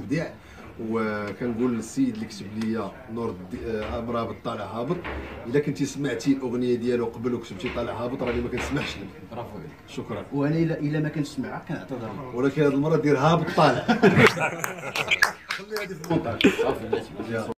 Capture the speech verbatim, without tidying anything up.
مبدع. وكنقول للسيد اللي كتب لي نور مرابط طالع هابط، الا كنتي سمعتي الاغنيه ديالو قبل وكتبتي طالع هابط راني ما كنسمعش لك. برافو عليك. شكرا. وانا الا الا ما كنسمعها كنعتذر، ولكن هذه المره دير هابط طالع. خلي هذه في المونتاج. صافي.